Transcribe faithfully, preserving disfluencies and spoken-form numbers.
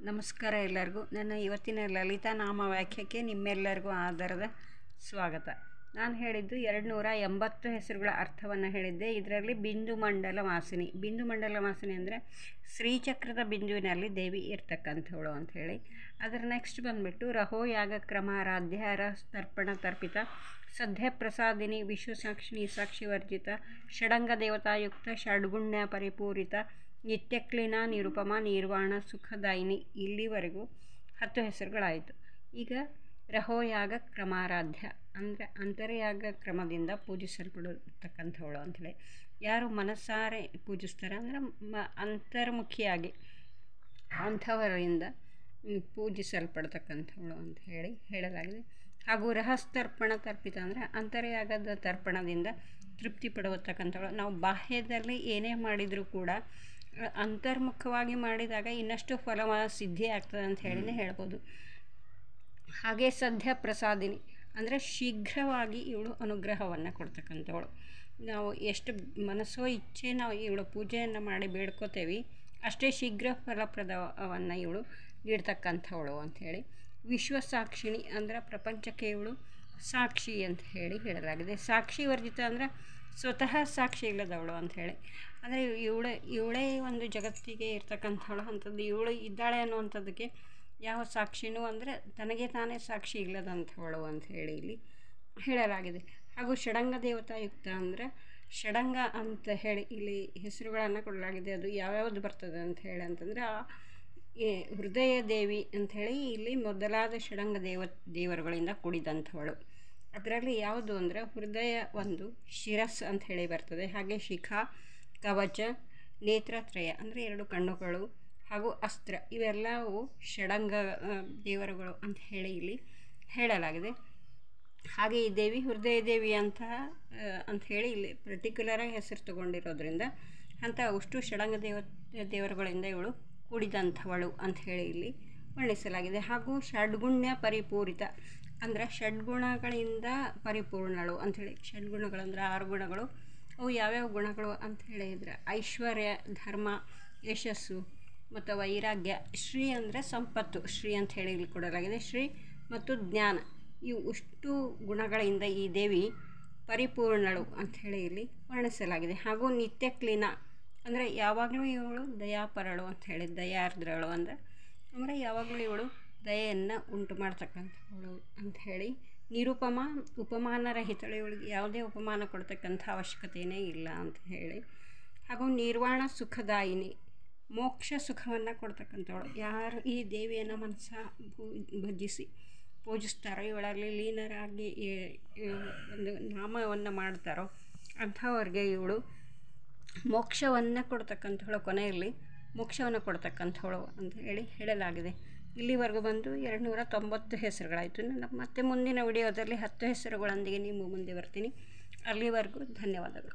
ನಮಸ್ಕಾರ ಎಲ್ಲರಿಗೂ. ನನ್ನ ಇವತ್ತಿನ ಲಲಿತಾ ನಾಮ ವ್ಯಾಖ್ಯಕ್ಕೆ ನಿಮ್ಮೆಲ್ಲರಿಗೂ ಆದರದ ಸ್ವಾಗತ. ನಾನು ಹೇಳಿದ್ದು ಎರಡು ನೂರ ಎಂಬತ್ತು ಹೆಸರುಗಳ ಅರ್ಥವನ್ನು ಹೇಳಿದ್ದೆ. ಇದರಲ್ಲಿ ಬಿಂದು ಮಂಡಲ ವಾಸಿನಿ. ಬಿಂದು ಮಂಡಲ ವಾಸಿನಿ ಅಂದರೆ ಶ್ರೀಚಕ್ರದ ಬಿಂದುವಿನಲ್ಲಿ ದೇವಿ ಇರ್ತಕ್ಕಂಥವಳು ಅಂಥೇಳಿ. ಅದರ ನೆಕ್ಸ್ಟ್ ಬಂದುಬಿಟ್ಟು ರಹೋ ಯಾಗ ಕ್ರಮಾರಾಧ್ಯ ರ ತರ್ಪಣ ತರ್ಪಿತ ಸದ್ಯ ಪ್ರಸಾದಿನಿ ವಿಶ್ವಸಾಕ್ಷಿಣಿ ಸಾಕ್ಷಿವರ್ಜಿತ ಷಡಂಗ ದೇವತಾಯುಕ್ತ ಷಡ್ಗುಣ್ಯ ಪರಿಪೂರಿತ ನಿತ್ಯಕ್ಲೀನ ನಿರುಪಮ ನಿರ್ವಾಣ ಸುಖದಾಯಿನಿ. ಇಲ್ಲಿವರೆಗೂ ಹತ್ತು ಹೆಸರುಗಳಾಯಿತು. ಈಗ ರಹೋಯಾಗ ಕ್ರಮಾರಾಧ್ಯ ಅಂದರೆ ಅಂತರ್ಯಾಗ ಕ್ರಮದಿಂದ ಪೂಜಿಸಲ್ಪಡತಕ್ಕಂಥವಳು ಅಂಥೇಳಿ. ಯಾರು ಮನಸ್ಸಾರೆ ಪೂಜಿಸ್ತಾರೆ ಅಂದರೆ ಮ ಅಂತರ್ಮುಖಿಯಾಗಿ ಅಂಥವರಿಂದ ಪೂಜಿಸಲ್ಪಡ್ತಕ್ಕಂಥವಳು ಅಂತ ಹೇಳಿ ಹೇಳಲಾಗಿದೆ. ಹಾಗೂ ರಹಸ್ತರ್ಪಣ ತರ್ಪಿತ ಅಂದರೆ ಅಂತರ್ಯಾಗದ ತರ್ಪಣದಿಂದ ತೃಪ್ತಿ ಪಡುವತಕ್ಕಂಥವಳು. ನಾವು ಬಾಹ್ಯದಲ್ಲಿ ಏನೇ ಮಾಡಿದರೂ ಕೂಡ ಅಂತರ್ಮುಖವಾಗಿ ಮಾಡಿದಾಗ ಇನ್ನಷ್ಟು ಫಲ ಸಿದ್ಧಿ ಆಗ್ತದೆ ಅಂತ ಹೇಳಿನೇ ಹೇಳ್ಬೋದು. ಹಾಗೆ ಸದ್ಯ ಪ್ರಸಾದಿನಿ ಅಂದರೆ ಶೀಘ್ರವಾಗಿ ಇವಳು ಅನುಗ್ರಹವನ್ನು ಕೊಡ್ತಕ್ಕಂಥವಳು. ನಾವು ಎಷ್ಟು ಮನಸ್ಸೋ ಇಚ್ಛೆ ನಾವು ಇವಳು ಪೂಜೆಯನ್ನು ಮಾಡಿ ಬೇಡ್ಕೋತೇವೆ, ಅಷ್ಟೇ ಶೀಘ್ರ ಫಲಪ್ರದವನ್ನು ಇವಳು ನೀಡ್ತಕ್ಕಂಥವಳು ಅಂಥೇಳಿ. ವಿಶ್ವಸಾಕ್ಷಿಣಿ ಅಂದರೆ ಪ್ರಪಂಚಕ್ಕೆ ಇವಳು ಸಾಕ್ಷಿ ಅಂತ ಹೇಳಿ ಹೇಳಲಾಗಿದೆ. ಸಾಕ್ಷಿ ವರ್ಜಿತ ಅಂದರೆ ಸ್ವತಃ ಸಾಕ್ಷಿ ಇಲ್ಲದವಳು ಅಂಥೇಳಿ. ಅಂದರೆ ಇವಳೆ ಇವಳೇ ಒಂದು ಜಗತ್ತಿಗೆ ಇರ್ತಕ್ಕಂಥವಳು ಅಂಥದ್ದು. ಇವಳು ಇದ್ದಾಳೆ ಅನ್ನುವಂಥದ್ದಕ್ಕೆ ಯಾವ ಸಾಕ್ಷಿನೂ ಅಂದರೆ ತನಗೆ ತಾನೇ ಸಾಕ್ಷಿ ಇಲ್ಲದಂಥವಳು ಅಂಥೇಳಿ ಇಲ್ಲಿ ಹೇಳಲಾಗಿದೆ. ಹಾಗೂ ಷಡಂಗ ದೇವತಾಯುಕ್ತ ಅಂದರೆ ಷಡಂಗ ಅಂತ ಹೇಳಿ ಇಲ್ಲಿ ಹೆಸರುಗಳನ್ನು ಕೊಡಲಾಗಿದೆ. ಅದು ಯಾವ್ಯಾವುದು ಬರ್ತದೆ ಅಂತ ಹೇಳಿ ಅಂತಂದರೆ ಈ ಹೃದಯ ದೇವಿ ಅಂಥೇಳಿ ಇಲ್ಲಿ ಮೊದಲಾದ ಷಡಂಗ ದೇವ ದೇವರುಗಳಿಂದ ಕೂಡಿದಂಥವಳು. ಅದರಲ್ಲಿ ಯಾವುದು ಅಂದರೆ ಹೃದಯ ಒಂದು, ಶಿರಸ್ ಅಂಥೇಳಿ ಬರ್ತದೆ. ಹಾಗೆ ಶಿಖಾ, ಕವಚ, ನೇತ್ರತ್ರಯ ಅಂದರೆ ಎರಡು ಕಣ್ಣುಗಳು, ಹಾಗೂ ಅಸ್ತ್ರ, ಇವೆಲ್ಲವೂ ಷಡಂಗ ದೇವರುಗಳು ಅಂತ ಹೇಳಿ ಇಲ್ಲಿ ಹೇಳಲಾಗಿದೆ. ಹಾಗೆ ಈ ದೇವಿ ಹೃದಯ ದೇವಿ ಅಂತ ಅಂಥೇಳಿ ಇಲ್ಲಿ ಪರ್ಟಿಕ್ಯುಲರಾಗಿ ಹೆಸರು ತಗೊಂಡಿರೋದ್ರಿಂದ ಅಂಥ ಅಷ್ಟು ಷಡಂಗ ದೇವ ದೇವರುಗಳಿಂದ ಇವಳು ಕೂಡಿದಂಥವಳು ಅಂಥೇಳಿ ಇಲ್ಲಿ ವರ್ಣಿಸಲಾಗಿದೆ. ಹಾಗೂ ಷಡ್ಗುಣ್ಯ ಪರಿಪೂರಿತ ಅಂದರೆ ಷಡ್ಗುಣಗಳಿಂದ ಪರಿಪೂರ್ಣಳು ಅಂಥೇಳಿ. ಷಡ್ಗುಣಗಳಂದರೆ ಆರು ಗುಣಗಳು. ಅವು ಯಾವ್ಯಾವ ಗುಣಗಳು ಅಂತ ಹೇಳಿದರೆ ಐಶ್ವರ್ಯ, ಧರ್ಮ, ಯಶಸ್ಸು ಮತ್ತು ವೈರಾಗ್ಯ. ಶ್ರೀ ಅಂದರೆ ಸಂಪತ್ತು, ಶ್ರೀ ಅಂತ ಹೇಳಿ ಇಲ್ಲಿ ಕೊಡಲಾಗಿದೆ. ಶ್ರೀ ಮತ್ತು ಜ್ಞಾನ, ಇವು ಇಷ್ಟು ಗುಣಗಳಿಂದ ಈ ದೇವಿ ಪರಿಪೂರ್ಣಳು ಅಂಥೇಳಿ ಇಲ್ಲಿ ವರ್ಣಿಸಲಾಗಿದೆ. ಹಾಗೂ ನಿತ್ಯಕ್ಲೀನ ಅಂದರೆ ಯಾವಾಗಲೂ ಇವಳು ದಯಾಪರಳು ಅಂಥೇಳಿ. ದಯಾರ್ದ್ರಳು ಅಂದರೆ ಅಂದರೆ ಯಾವಾಗಲೂ ಇವಳು ದಯೆಯನ್ನು ಉಂಟು ಮಾಡ್ತಕ್ಕಂಥವಳು ಅಂಥೇಳಿ. ನಿರುಪಮ ಉಪಮಾನರಹಿತಳು, ಇವಳಿಗೆ ಯಾವುದೇ ಉಪಮಾನ ಕೊಡ್ತಕ್ಕಂಥ ಅವಶ್ಯಕತೆಯೇ ಇಲ್ಲ ಅಂತ ಹೇಳಿ. ಹಾಗೂ ನಿರ್ವಾಣ ಸುಖದಾಯಿನಿ, ಮೋಕ್ಷ ಸುಖವನ್ನು ಕೊಡ್ತಕ್ಕಂಥವಳು. ಯಾರು ಈ ದೇವಿಯನ್ನು ಮನಸ್ಸ ಭಜಿಸಿ ಪೂಜಿಸ್ತಾರೋ, ಇವಳಲ್ಲಿ ಲೀನರಾಗಿ ಒಂದು ನಾಮವನ್ನು ಮಾಡ್ತಾರೋ ಅಂಥವ್ರಿಗೆ ಇವಳು ಮೋಕ್ಷವನ್ನು ಕೊಡ್ತಕ್ಕಂಥವಳು, ಕೊನೆಯಲ್ಲಿ ಮೋಕ್ಷವನ್ನು ಕೊಡ್ತಕ್ಕಂಥವಳು ಅಂತ ಹೇಳಿ ಹೇಳಲಾಗಿದೆ. ಇಲ್ಲಿವರೆಗೂ ಬಂದು ಎರಡು ನೂರ ತೊಂಬತ್ತು ಹೆಸರುಗಳಾಯಿತು. ನಾನು ಮತ್ತೆ ಮುಂದಿನ ವಿಡಿಯೋದಲ್ಲಿ ಹತ್ತು ಹೆಸರುಗಳೊಂದಿಗೆ ನಿಮ್ಮ ಮುಂದೆ ಬರ್ತೀನಿ. ಅಲ್ಲಿವರೆಗೂ ಧನ್ಯವಾದಗಳು.